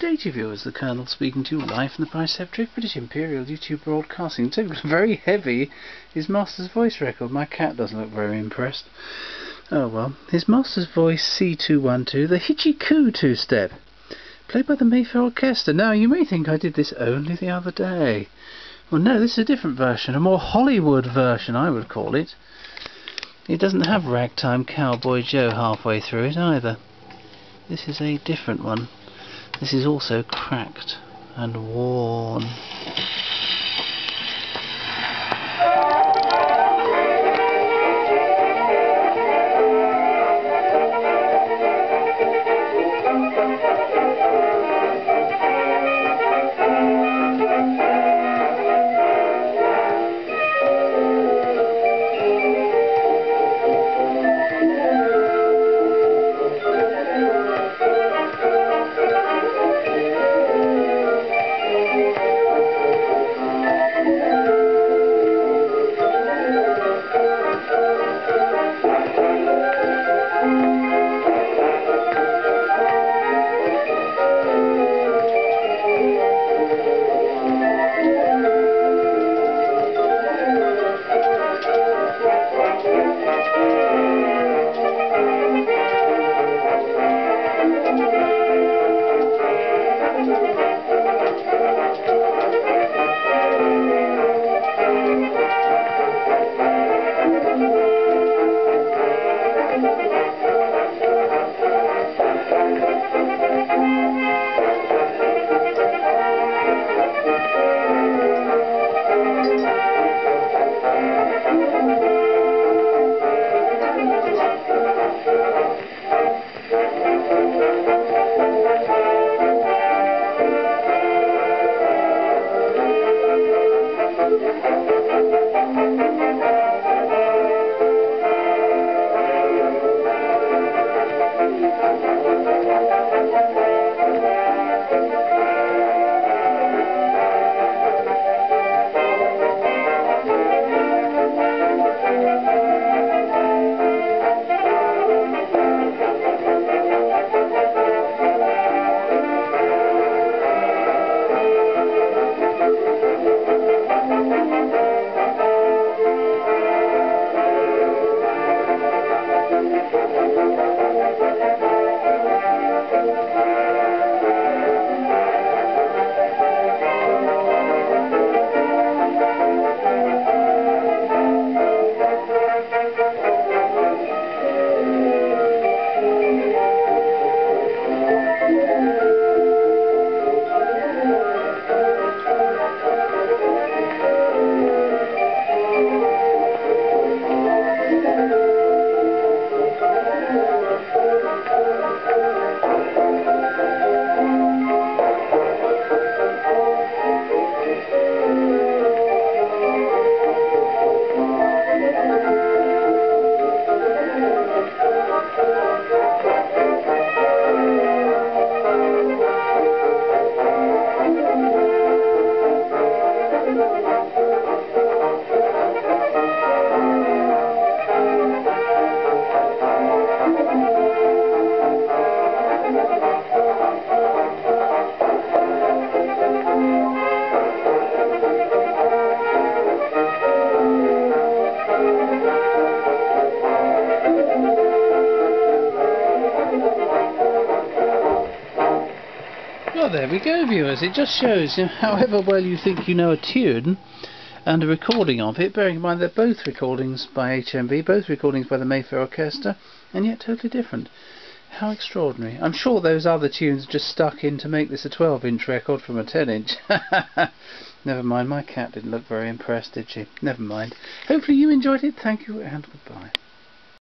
day to you viewers, the Colonel speaking to you live from the Preceptorate, British Imperial YouTube Broadcasting. So very heavy, his master's voice record. My cat doesn't look very impressed. Oh well, his master's voice C212, the Hitchy-Coo two-step, played by the Mayfair Orchestra. Now you may think I did this only the other day. Well no, this is a different version, a more Hollywood version I would call it. It doesn't have Ragtime Cowboy Joe halfway through it either. This is a different one. This is also cracked and worn. Well, there we go, viewers. It just shows, however well you think you know a tune and a recording of it, bearing in mind they're both recordings by HMV, both recordings by the Mayfair Orchestra, and yet totally different. How extraordinary. I'm sure those other tunes just stuck in to make this a 12-inch record from a 10-inch. Never mind, my cat didn't look very impressed, did she? Never mind. Hopefully you enjoyed it. Thank you and goodbye.